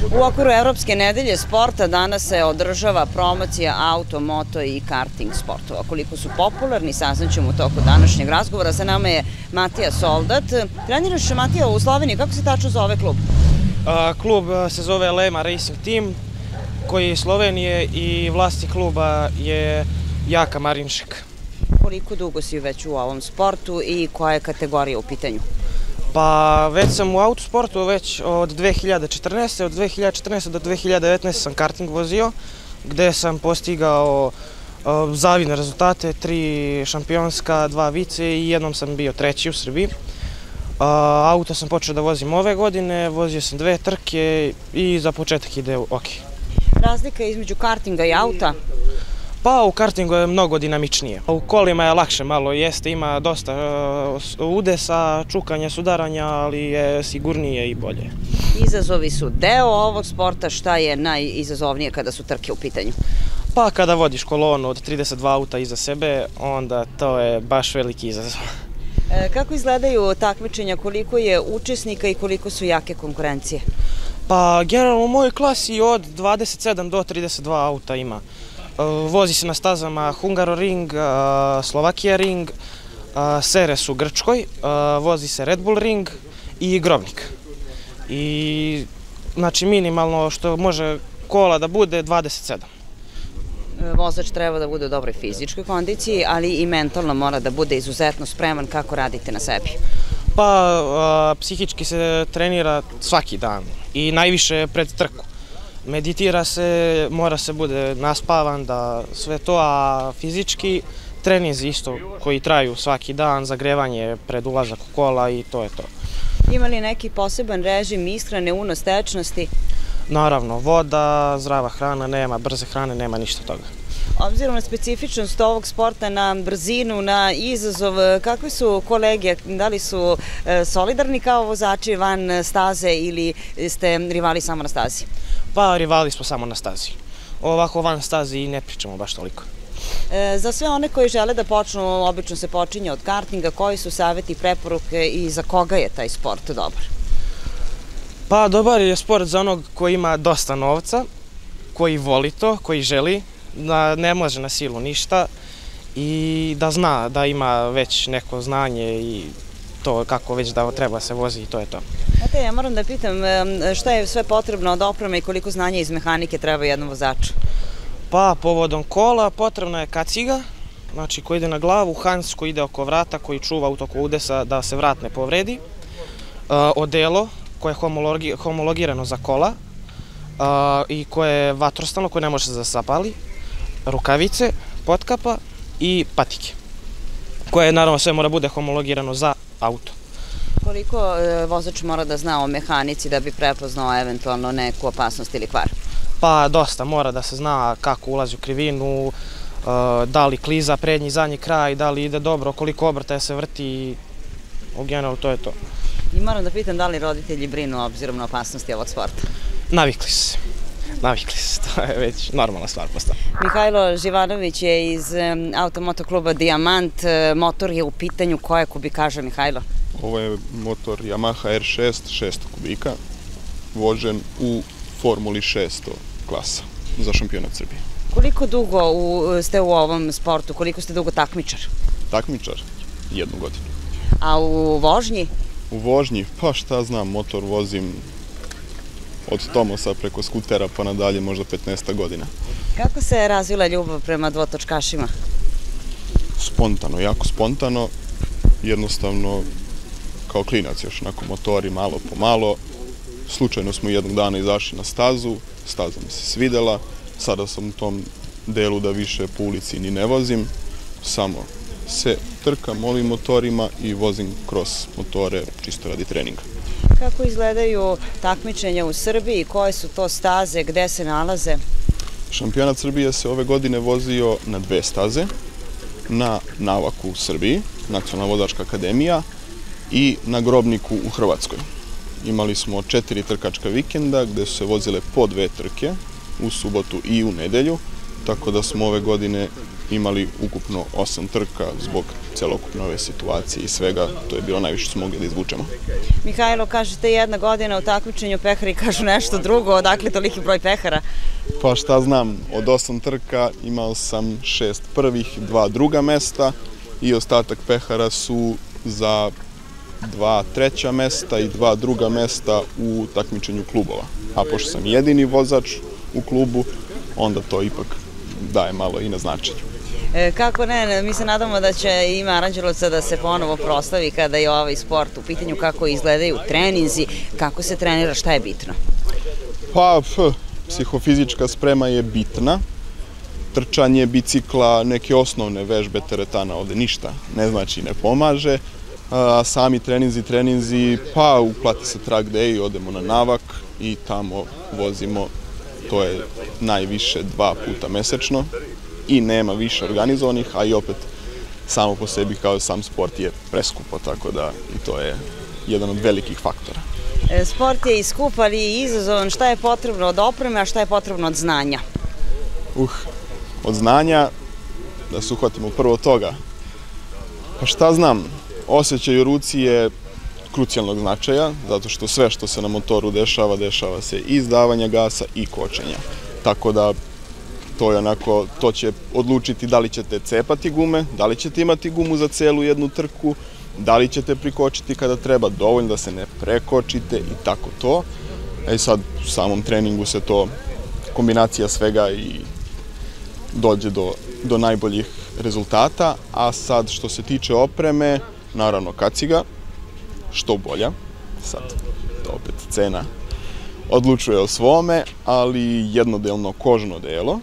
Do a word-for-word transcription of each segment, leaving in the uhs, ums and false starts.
U okviru Evropske nedelje sporta danas se održava promocija auto, moto i karting sportova. Koliko su popularni, saznaćemo u toku današnjeg razgovora. Sa nama je Matija Soldat. Treniraš, Matija, u Sloveniji. Kako se tačno zove klub? Klub se zove Lema Racing Team, koji je iz Slovenije, i vlasnik kluba je Jaka Marinšek. Koliko dugo si već u ovom sportu i koja je kategorija u pitanju? Pa već sam u autosportu već od dve hiljade četrnaeste. Od dve hiljade četrnaeste do dve hiljade devetnaeste sam karting vozio, gde sam postigao zavidne rezultate, tri šampionska, dva vice i jednom sam bio treći u Srbiji. Auto sam počeo da vozim ove godine, vozio sam dve trke i za početak ide ok. Razlika između kartinga i auta? Pa u kartingu je mnogo dinamičnije. U kolima je lakše malo, jeste, ima dosta udesa, čukanja, sudaranja, ali je sigurnije i bolje. Izazovi su deo ovog sporta. Šta je najizazovnije kada su trke u pitanju? Pa kada vodiš kolonu od trideset dva auta iza sebe, onda to je baš veliki izazov. Kako izgledaju takmičenja, koliko je učesnika i koliko su jake konkurencije? Pa generalno u mojoj klasi od dvadeset sedam do trideset dva auta ima. Vozi se na stazama Hungaroring, Slovakija Ring, Seres u Grčkoj, vozi se Red Bull Ring i Grobnik. I znači minimalno što može kola da bude dvadeset sedam. Vozač treba da bude u dobroj fizičkoj kondiciji, ali i mentalno mora da bude izuzetno spreman. Kako radite na sebi? Pa psihički se trenira svaki dan i najviše pred trku. Meditira se, mora se bude naspavan, da sve to, a fizički treninzi isto koji traju svaki dan, zagrevanje pred ulazak u kola i to je to. Ima li neki poseban režim ishrane, unos, tečnosti? Naravno, voda, zdrava hrana, nema brze hrane, nema ništa toga. Obzirom na specifičnost ovog sporta, na brzinu, na izazov, kakve su kolege, da li su solidarni kao vozači van staze ili ste rivali samo na stazi? Pa rivali smo samo na stazi. Ovako van stazi i ne pričamo baš toliko. Za sve one koji žele da počnu, obično se počinje od kartinga, koji su saveti, preporuke i za koga je taj sport dobar? Pa dobar je sport za onog koji ima dosta novca, koji voli to, koji želi, da ne može na silu ništa i da zna da ima već neko znanje i to kako već da treba se vozi i to je to. Znate, ja moram da pitam šta je sve potrebno od opreme i koliko znanja iz mehanike treba jednom vozaču? Pa povodom kola potrebna je kaciga, znači koji ide na glavu, Hans koji ide oko vrata, koji čuva u toku udesa da se vrat ne povredi, odelo koje je homologirano za kola i koje je vatrostalno, koje ne može da se zapali, rukavice, potkapa i patike, koje naravno sve mora bude homologirano za auto. Koliko vozač mora da zna o mehanici da bi prepoznao eventualno neku opasnost ili kvar? Pa dosta, mora da se zna kako ulazi u krivinu, da li kliza prednji, zadnji kraj, da li ide dobro, koliko obrtaja se vrti, u generalu to je to. I moram da pitam da li roditelji brinu obzirom na opasnosti ovog sporta? Navikli su se. Navikli su se, to je već normalna stvar postala. Mihajlo Živanović je iz automoto kluba Dijamant. Motor je u pitanju, koje kubikaže, Mihajlo? Ovo je motor Yamaha R šest, šesto kubika, vožen u Formuli šesto klasa za šampionat Srbije. Koliko dugo ste u ovom sportu, koliko ste dugo takmičar? Takmičar? Jednu godinu. A u vožnji? U vožnji, pa šta znam, motor vozim od Tomosa preko skutera pa nadalje možda petnaest godina. Kako se razvila ljubav prema dvotočkašima? Spontano, jako spontano. Jednostavno, kao klinac još, nakon motori, malo po malo. Slučajno smo jednog dana izašli na stazu, staza mi se svidela. Sada sam u tom delu da više po ulici ni ne vozim. Samo se trkam ovim motorima i vozim kroz motore čisto radi treninga. Kako izgledaju takmičenja u Srbiji, koje su to staze, gde se nalaze? Šampionat Srbije se ove godine vozio na dve staze, na Navaku u Srbiji, Nacionalna vozačka akademija, i na Grobniku u Hrvatskoj. Imali smo četiri trkačka vikenda gde su se vozile po dve trke, u subotu i u nedelju, tako da smo ove godine imali ukupno osam trka zbog celokupne ove situacije i svega. To je bilo najviše što smo mogli da izvučemo. Mihajlo, kažete jedna godina u takmičenju, pehari kažu nešto drugo, odakle toliki broj pehara? Pa šta znam, od osam trka imao sam šest prvih, dva druga mesta i ostatak pehara su za dva treća mesta i dva druga mesta u takmičenju klubova. A pošto sam jedini vozač u klubu, onda to ipak daje malo i na značenju. E, kako ne, mi se nadamo da će ime Aranđelovca da se ponovo proslavi kada je ovaj sport u pitanju, kako izgledaju treninzi, kako se trenira, šta je bitno? Pa, f, psihofizička sprema je bitna. Trčanje, bicikla, neke osnovne vežbe teretana ovde ništa ne znači, ne pomaže. A sami treninzi, treninzi, pa uplati se track day, odemo na Navak i tamo vozimo, to je najviše dva puta mesečno i nema više organizovanih, a i opet samo po sebi kao sam sport je preskupo, tako da i to je jedan od velikih faktora. E, sport je i skup, ali i izazovan. Šta je potrebno od opreme, a šta je potrebno od znanja? Uh, od znanja, da se uhvatimo prvo toga, pa šta znam, osjećaj u ruci je krucijalnog značaja, zato što sve što se na motoru dešava, dešava se i izdavanja gasa i kočenja. Tako da to je onako, to će odlučiti da li ćete cepati gume, da li ćete imati gumu za celu jednu trku, da li ćete prikočiti kada treba, dovoljno da se ne prekočite i tako to. E sad, u samom treningu se to, kombinacija svega i dođe do, do najboljih rezultata, a sad što se tiče opreme, naravno kaciga, što bolja, sad to opet cena odlučuje o svome, ali jednodelno kožno delo,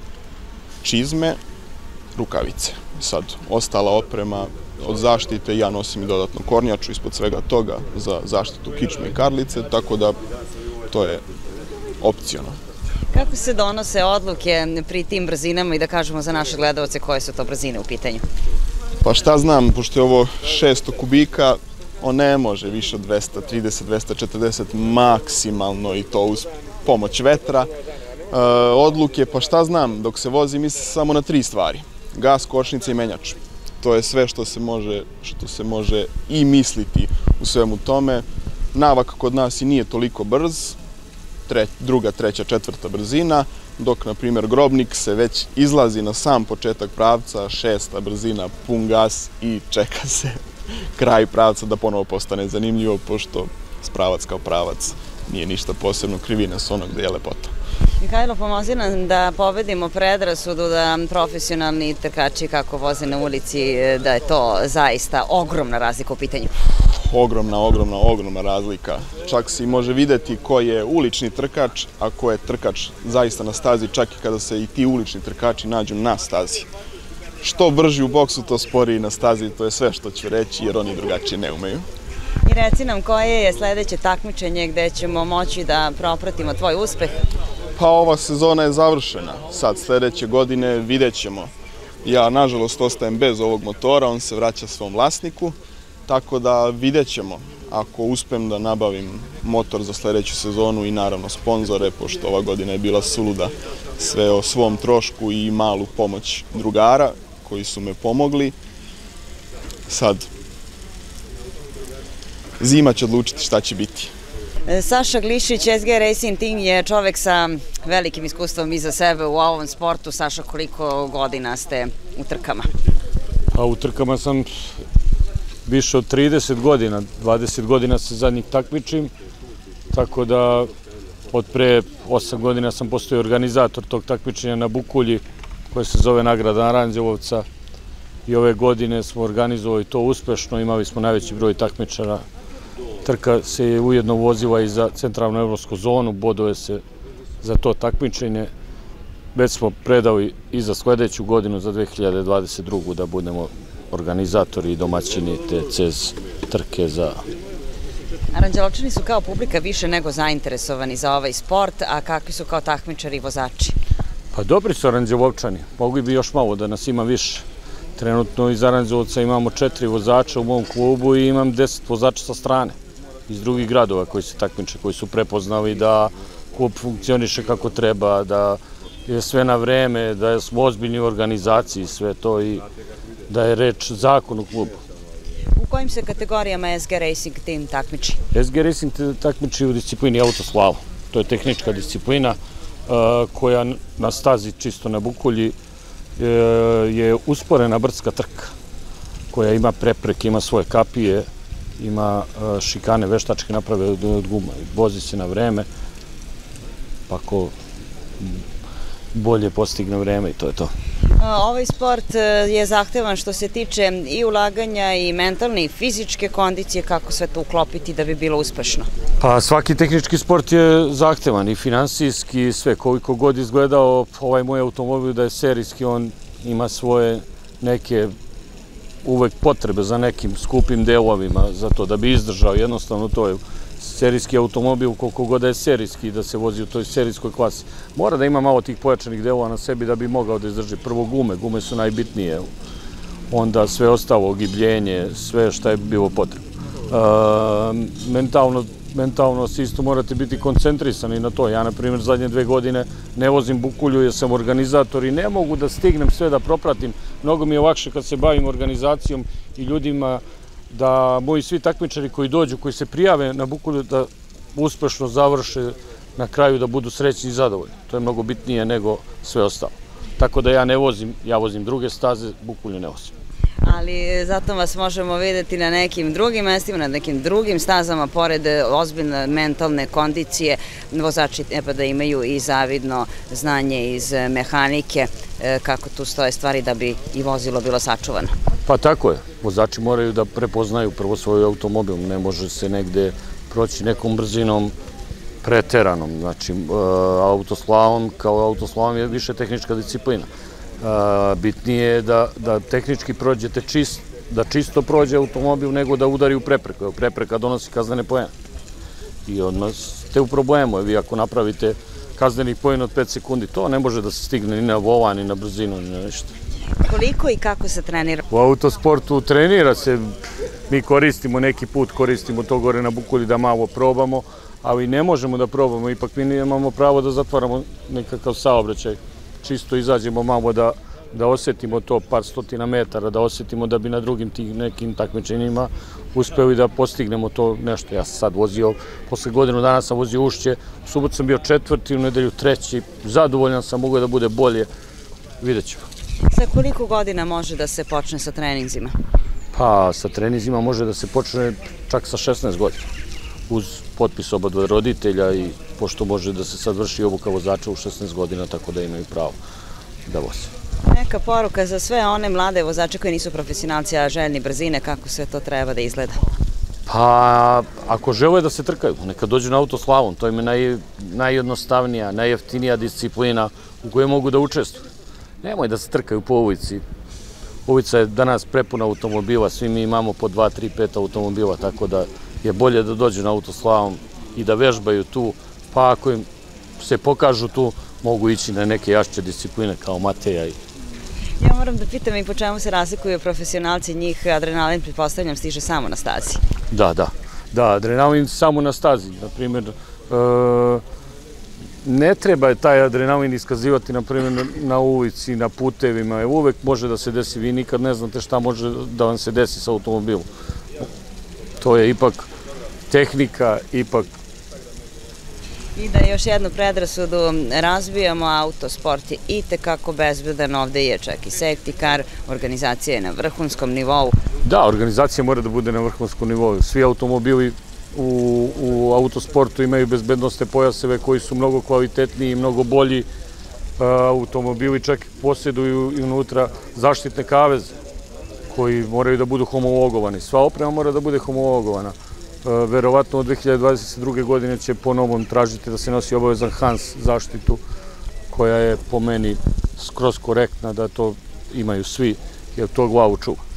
čizme, rukavice. Sad, ostala oprema od zaštite, ja nosim i dodatno kornjaču ispod svega toga za zaštitu kičme i karlice, tako da to je opciono. Kako se donose odluke pri tim brzinama i da kažemo za naše gledalce koje su to brzine u pitanju? Pa šta znam, pošto je ovo šesto kubika, on ne može više od dvesta trideset do dvesta četrdeset maksimalno i to uz pomoć vetra. E, odluke, pa šta znam, dok se vozi misli samo na tri stvari. Gas, kočnica i menjač. To je sve što se može, što se može i misliti u svemu tome. Navak kod nas i nije toliko brz, tre, druga, treća, četvrta brzina, dok, na primjer, Grobnik se već izlazi na sam početak pravca, šesta brzina, pun gas i čeka se kraj pravca da ponovo postane zanimljivo, pošto spravac kao pravac nije ništa posebno, krivina s onog gde je lepota. Mihajlo, pomozi nam da pobedimo predrasudu da profesionalni trkači kako voze na ulici, da je to zaista ogromna razlika u pitanju. Ogromna, ogromna, ogromna razlika. Čak se može videti ko je ulični trkač, a ko je trkač zaista na stazi, čak i kada se i ti ulični trkači nađu na stazi. Što brži u boksu, to sporiji na stazi, to je sve što ću reći, jer oni drugačije ne umeju. I reci nam koje je sledeće takmičenje gde ćemo moći da propratimo tvoj uspeh? Pa ova sezona je završena. Sad sledeće godine vidjet ćemo. Ja, nažalost, ostajem bez ovog motora, on se vraća svom vlasniku, tako da vidjet ćemo. Ako uspem da nabavim motor za sledeću sezonu i naravno sponzore, pošto ova godina je bila suluda, sve o svom trošku i malu pomoć drugara koji su me pomogli. Sad, zima će odlučiti šta će biti. Saša Glišić, S G Racing Team je čovek sa velikim iskustvom iza sebe u ovom sportu. Saša, koliko godina ste u trkama? Pa u trkama sam više od trideset godina, dvadeset godina se zadnjih takmičim, tako da od pre osam godina sam postao organizator tog takmičenja na Bukulji, koje se zove Nagrada Aranđelovca, i ove godine smo organizovali to uspešno, imali smo najveći broj takmičara. Trka se je ujedno vozila i za centralnu evropsku zonu, bodove se za to takmičenje. Već smo predali i za sledeću godinu, za dve hiljade dvadeset drugu. da budemo organizatori i domaćini te C E Z trke za... Aranđelovčani su kao publika više nego zainteresovani za ovaj sport, a kakvi su kao takmičari i vozači? Pa dobri su Aranđelovčani, mogli bi još malo da nas ima više. Trenutno iz Aranđelovca imamo četiri vozača u mom klubu i imam deset vozača sa strane, iz drugih gradova koji se takmiče, koji su prepoznali da klub funkcioniše kako treba, da je sve na vreme, da smo ozbiljni u organizaciji, sve to i da je reč zakon u klubu. U kojim se kategorijama S G Racing Team takmiči? S G Racing takmiči u disciplini autoslava. To je tehnička disciplina koja na stazi čisto na Bukulji je usporena brdska trka, koja ima prepreke, ima svoje kapije, ima šikane veštačke naprave od guma i vozi se na vreme, pa ko bolje postigne vreme i to je to. Ovaj sport je zahtevan što se tiče i ulaganja i mentalne i fizičke kondicije, kako sve to uklopiti da bi bilo uspešno? Pa svaki tehnički sport je zahtevan i finansijski i sve. Koliko god izgledao ovaj moj automobil da je serijski, on ima svoje neke uvek potrebe za nekim skupim delovima za to da bi izdržao. Jednostavno to je serijski automobil, koliko god da je serijski, da se vozi u toj serijskoj klasi. Mora da ima malo tih pojačanih delova na sebi da bi mogao da izdrži. Prvo gume, gume su najbitnije, onda sve ostalo, ogibljenje, sve šta je bilo potrebno. Mentalno, mentalno si isto morate biti koncentrisani na to. Ja, na primjer, zadnje dve godine ne vozim Bukulju jer sam organizator i ne mogu da stignem sve da propratim. Mnogo mi je lakše kad se bavim organizacijom i ljudima, da moji svi takmičari koji dođu, koji se prijave na Bukulju, da uspešno završe na kraju, da budu srećni i zadovoljni. To je mnogo bitnije nego sve ostalo. Tako da ja ne vozim, ja vozim druge staze, Bukulju ne vozim. Ali zato vas možemo videti na nekim drugim mestima, na nekim drugim stazama, pored ozbiljne mentalne kondicije, vozači treba da imaju i zavidno znanje iz mehanike, kako tu stoje stvari da bi i vozilo bilo sačuvano. Pa tako je. Vozači moraju da prepoznaju prvo svoj automobil. Ne može se negde proći nekom brzinom preteranom. Znači, autoslavom kao autoslavom je više tehnička disciplina. Bitnije je da tehnički prođete čist, da čisto prođe automobil nego da udari u prepreku. Prepreka donosi kaznene poene. I odmah ste u problemu. Vi ako napravite kaznenih poena od pet sekundi, to ne može da se stigne ni na volan, ni na brzinu, ni na ništa. Koliko i kako se trenira? U autosportu trenira se, mi koristimo neki put, koristimo to gore na Bukulji da malo probamo, ali ne možemo da probamo, ipak mi nemamo pravo da zatvaramo nekakav saobraćaj. Čisto izađemo malo da, da osetimo to par stotina metara, da osetimo da bi na drugim tih nekim takmičenjima uspeli da postignemo to nešto. Ja sam sad vozio, posle godinu dana sam vozio Ušće, u subotu sam bio četvrti, u nedelju treći, zadovoljan sam, mogu da bude bolje, vidjet ćemo. Sa koliko godina može da se počne sa treninzima? Pa, sa treninzima može da se počne čak sa šesnaest godina. Uz potpis oba dva roditelja i pošto može da se sad vrši obuka vozača u šesnaest godina, tako da imaju pravo da voze. Neka poruka za sve one mlade vozače koji nisu profesionalci, a željni brzine, kako sve to treba da izgleda? Pa, ako žele da se trkaju, neka dođu na autoslavom. To im je najjednostavnija, najjeftinija disciplina u kojoj mogu da učestvuju. Nemoj da se trkaju po ulici. Ulica je danas prepuna automobila, svi mi imamo po dva, tri, pet automobila, tako da je bolje da dođu na autoslavom i da vežbaju tu, pa ako im se pokažu tu, mogu ići na neke jašće discipline kao Mateja. Ja moram da pitam i po čemu se razlikuju profesionalci, njih adrenalin, pretpostavljam, stiže samo na stazi. Da, da. Da, adrenalin samo na stazi. Naprimjer, ne treba taj adrenalin iskazivati, naprimjer, na ulici, na putevima. Uvek može da se desi, vi nikad ne znate šta može da vam se desi sa automobilom. To je ipak tehnika, ipak... I da još jednu predrasudu razbijamo, autosport je i tekako bezbedan, ovde je čak i safety car, organizacija je na vrhunskom nivou. Da, organizacija mora da bude na vrhunskom nivou. Svi automobili u autosportu imaju bezbednostne pojaseve koji su mnogo kvalitetniji i mnogo bolji. Automobili čak posjeduju i unutra zaštitne kaveze koji moraju da budu homologovani. Sva oprema mora da bude homologovana. Verovatno od dve hiljade dvadeset druge godine će po novom tražiti da se nosi obavezan Hans zaštitu, koja je po meni skroz korektna da to imaju svi, jer to glavu čuva.